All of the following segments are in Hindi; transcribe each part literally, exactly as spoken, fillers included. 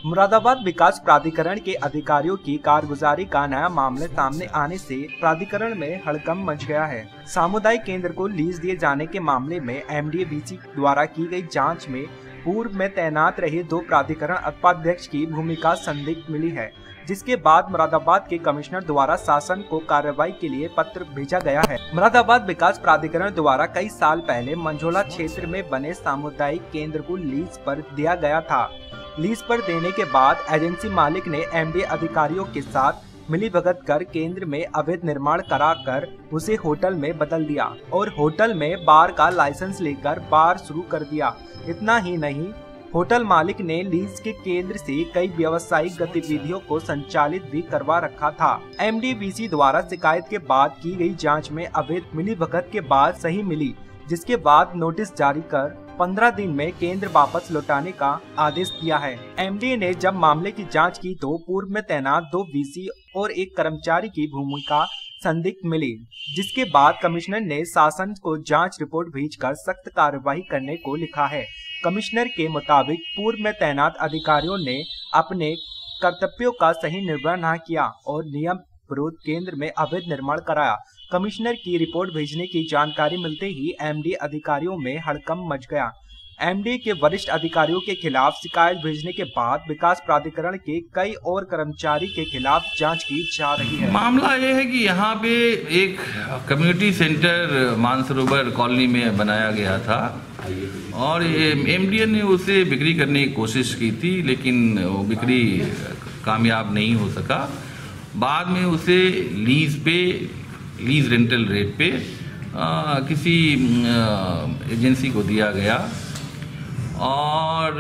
मुरादाबाद विकास प्राधिकरण के अधिकारियों की कारगुजारी का नया मामले सामने आने से प्राधिकरण में हड़कंप मच गया है। सामुदायिक केंद्र को लीज दिए जाने के मामले में एमडीए-वीसी द्वारा की गई जांच में पूर्व में तैनात रहे दो प्राधिकरण उपाध्यक्ष की भूमिका संदिग्ध मिली है, जिसके बाद मुरादाबाद के कमिश्नर द्वारा शासन को कार्रवाई के लिए पत्र भेजा गया है। मुरादाबाद विकास प्राधिकरण द्वारा कई साल पहले मंझोला क्षेत्र में बने सामुदायिक केंद्र को लीज पर दिया गया था। लीज पर देने के बाद एजेंसी मालिक ने एमडीए अधिकारियों के साथ मिलीभगत कर केंद्र में अवैध निर्माण कराकर उसे होटल में बदल दिया और होटल में बार का लाइसेंस लेकर बार शुरू कर दिया। इतना ही नहीं, होटल मालिक ने लीज के केंद्र से कई व्यावसायिक गतिविधियों को संचालित भी करवा रखा था। एमडीए-वीसी द्वारा शिकायत के बाद की गई जांच में अवैध मिलीभगत के बाद सही मिली, जिसके बाद नोटिस जारी कर पंद्रह दिन में केंद्र वापस लौटाने का आदेश दिया है। एमडीए ने जब मामले की जांच की तो पूर्व में तैनात दो वीसी और एक कर्मचारी की भूमिका संदिग्ध मिली, जिसके बाद कमिश्नर ने शासन को जांच रिपोर्ट भेजकर सख्त कार्रवाई करने को लिखा है। कमिश्नर के मुताबिक पूर्व में तैनात अधिकारियों ने अपने कर्तव्यों का सही निर्वहन न किया और नियम विरोध केंद्र में अवैध निर्माण कराया। कमिश्नर की रिपोर्ट भेजने की जानकारी मिलते ही एमडीए अधिकारियों में हड़कंप मच गया। एमडीए के वरिष्ठ अधिकारियों के खिलाफ शिकायत भेजने के बाद विकास प्राधिकरण के कई और कर्मचारी के खिलाफ जांच की जा रही है। मामला यह है कि यहाँ पे एक कम्युनिटी सेंटर मानसरोवर कॉलोनी में बनाया गया था और एमडीए ने उसे बिक्री करने की कोशिश की थी, लेकिन वो बिक्री कामयाब नहीं हो सका। बाद में उसे लीज पे लीज रेंटल रेट पे आ, किसी आ, एजेंसी को दिया गया और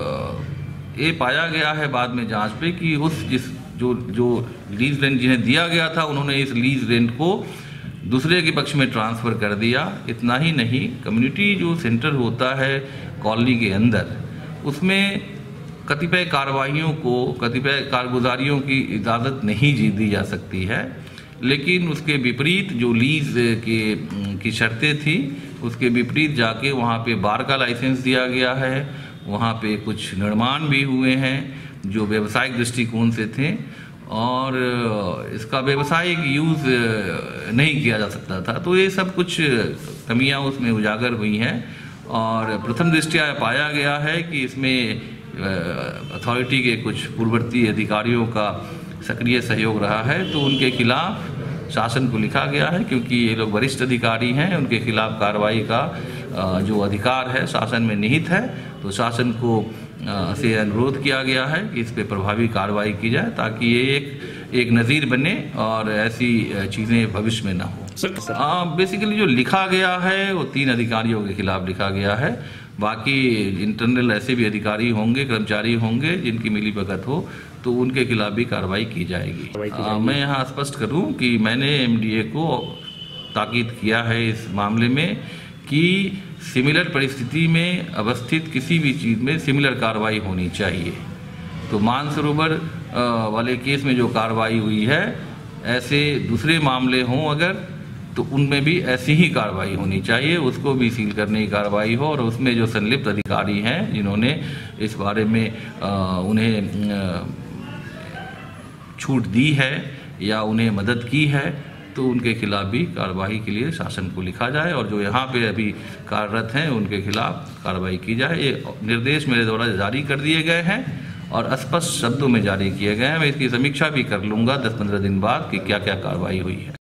ये पाया गया है बाद में जांच पे कि उस जिस जो जो लीज रेंट जिन्हें दिया गया था उन्होंने इस लीज रेंट को दूसरे के पक्ष में ट्रांसफ़र कर दिया। इतना ही नहीं, कम्युनिटी जो सेंटर होता है कॉलोनी के अंदर, उसमें कतिपय कार्रवाइयों को कतिपय कारगुजारियों की इजाज़त नहीं दी जा सकती है, लेकिन उसके विपरीत जो लीज के की शर्तें थी उसके विपरीत जाके वहाँ पे बार का लाइसेंस दिया गया है। वहाँ पे कुछ निर्माण भी हुए हैं जो व्यावसायिक दृष्टिकोण से थे और इसका व्यावसायिक यूज़ नहीं किया जा सकता था। तो ये सब कुछ कमियां उसमें उजागर हुई हैं और प्रथम दृष्टया पाया गया है कि इसमें अथॉरिटी के कुछ पूर्ववर्ती अधिकारियों का सक्रिय सहयोग रहा है। तो उनके खिलाफ शासन को लिखा गया है, क्योंकि ये लोग वरिष्ठ अधिकारी हैं, उनके खिलाफ कार्रवाई का जो अधिकार है शासन में निहित है। तो शासन को से अनुरोध किया गया है कि इस पे प्रभावी कार्रवाई की जाए ताकि ये एक एक नज़ीर बने और ऐसी चीज़ें भविष्य में ना हो। बेसिकली जो लिखा गया है वो तीन अधिकारियों के खिलाफ लिखा गया है। बाकी इंटरनल ऐसे भी अधिकारी होंगे, कर्मचारी होंगे जिनकी मिलीभगत हो, तो उनके खिलाफ भी कार्रवाई की जाएगी। आ, मैं यहाँ स्पष्ट करूँ कि मैंने एमडीए को ताकीद किया है इस मामले में कि सिमिलर परिस्थिति में अवस्थित किसी भी चीज़ में सिमिलर कार्रवाई होनी चाहिए। तो मानसरोवर वाले केस में जो कार्रवाई हुई है, ऐसे दूसरे मामले हों अगर, तो उनमें भी ऐसी ही कार्रवाई होनी चाहिए, उसको भी सील करने की कार्रवाई हो और उसमें जो संलिप्त अधिकारी हैं जिन्होंने इस बारे में आ, उन्हें आ, छूट दी है या उन्हें मदद की है, तो उनके खिलाफ भी कार्रवाई के लिए शासन को लिखा जाए और जो यहाँ पे अभी कार्यरत हैं उनके खिलाफ कार्रवाई की जाए। ये निर्देश मेरे द्वारा जारी कर दिए गए हैं और स्पष्ट शब्दों में जारी किए गए हैं। मैं इसकी समीक्षा भी कर लूँगा दस पंद्रह दिन बाद कि क्या क्या कार्रवाई हुई है।